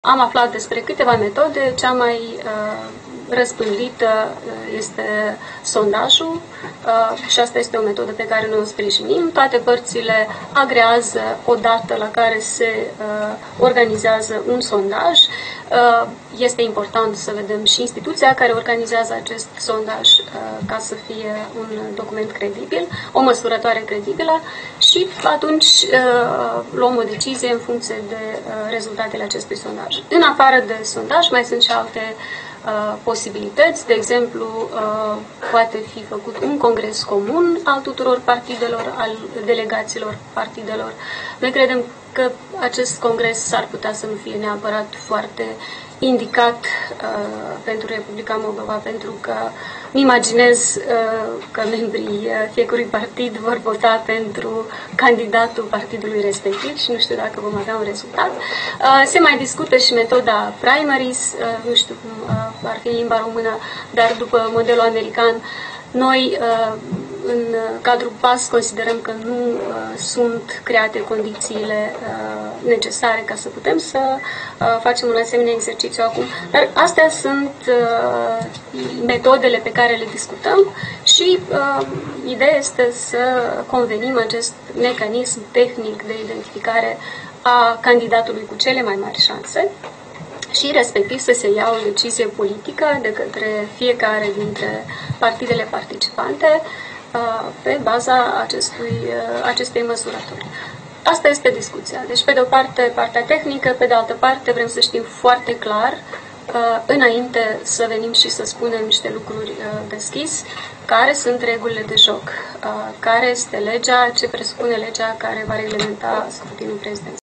am aflat despre câteva metode. Cea mai răspândită este sondajul și asta este o metodă pe care noi o sprijinim. Toate părțile agrează o dată la care se organizează un sondaj. Este important să vedem și instituția care organizează acest sondaj ca să fie un document credibil, o măsurătoare credibilă și atunci luăm o decizie în funcție de rezultatele acestui sondaj. În afară de sondaj mai sunt și alte posibilități, de exemplu, poate fi făcut un congres comun al tuturor partidelor, al delegaților partidelor. Noi credem că acest congres s-ar putea să nu fie neapărat foarte indicat pentru Republica Moldova, pentru că îmi imaginez că membrii fiecărui partid vor vota pentru candidatul partidului respectiv și nu știu dacă vom avea un rezultat. Se mai discută și metoda primaries, nu știu cum ar fi în limba română, dar după modelul american. Noi, în cadrul PAS, considerăm că nu sunt create condițiile necesare ca să putem să facem un asemenea exercițiu acum. Dar astea sunt metodele pe care le discutăm și ideea este să convenim acest mecanism tehnic de identificare a candidatului cu cele mai mari șanse și respectiv să se ia o decizie politică de către fiecare dintre partidele participante pe baza acestei măsurători. Asta este discuția. Deci, pe de o parte, partea tehnică, pe de altă parte, vrem să știm foarte clar, înainte să venim și să spunem niște lucruri deschis, care sunt regulile de joc, care este legea, ce presupune legea care va reglementa scrutinul prezidențial.